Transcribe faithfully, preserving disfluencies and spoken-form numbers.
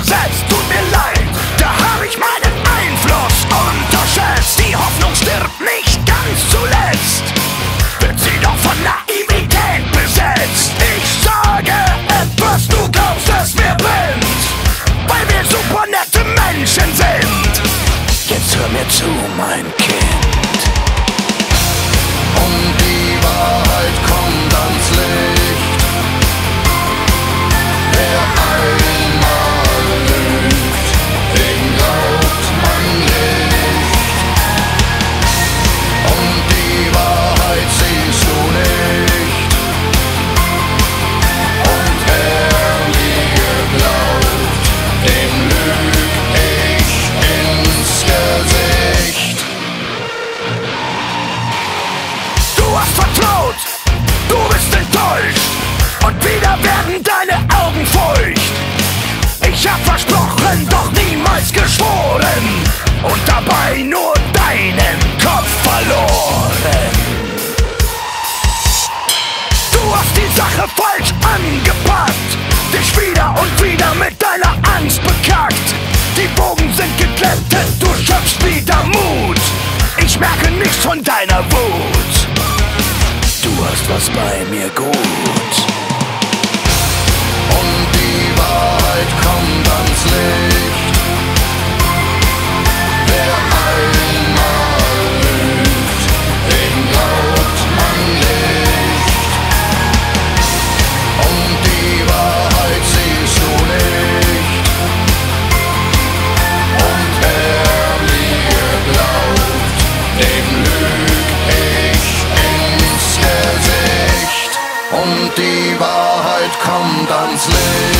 besetzt. Tut mir leid, da hab ich meinen Einfluss unterschätzt. Die Hoffnung stirbt nicht ganz zuletzt, wird sie doch von Naivität besetzt. Ich sage etwas, du glaubst, es mir blind, weil wir super nette Menschen sind. Jetzt hör mir zu, mein Kind. Und die Wahrheit kommt ans Licht. Wer einmal lügt, dem glaubt man nicht. Und die Wahrheit siehst du nicht. Und wer mir glaubt, dem lüg ich ins Gesicht. Du hast vertraut, du bist enttäuscht, und wieder werden deine Augen feucht. Ich hab versprochen, doch niemals geschworen, und dabei nur deinen Kopf verloren. Du hast die Sache falsch angepackt, dich wieder und wieder mit deiner Angst bekackt. Die Bogen sind geglättet, du schöpfst wieder Mut. Ich merke nichts von deiner Wut. Du hast was bei mir gut. Und die Wahrheit kommt ans Licht. Wer einmal lügt, dem glaubt man nicht. Und die Wahrheit siehst du nicht. Und wer mir glaubt, dem lüg ich ins Gesicht. Und die Wahrheit kommt ans Licht.